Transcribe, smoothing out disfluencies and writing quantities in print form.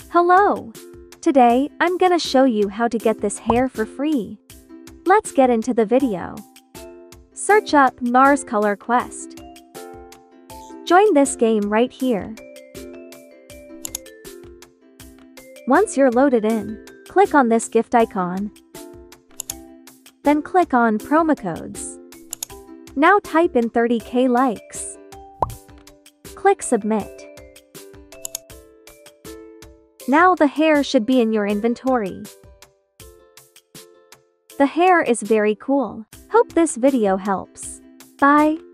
Hello! Today, I'm gonna show you how to get this hair for free. Let's get into the video. Search up Mars Color Quest. Join this game right here. Once you're loaded in, click on this gift icon. Then click on promo codes. Now type in 30k likes. Click submit. Now the hair should be in your inventory. The hair is very cool. Hope this video helps. Bye.